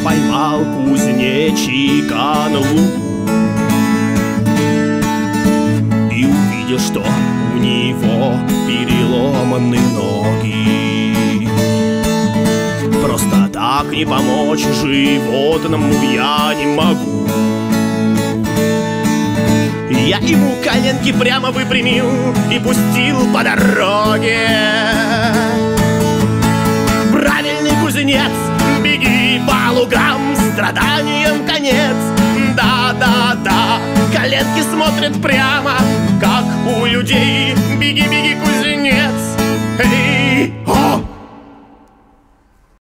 поймал кузнечика на лугу и увидел, что у него переломаны ноги. Просто так не помочь животному я не могу. Я ему коленки прямо выпрямил и пустил по дороге. Правильный кузнец, беги по лугам, страданиям конец. Да-да-да, коленки смотрят прямо, как у людей. Беги, беги, кузнец. Эй,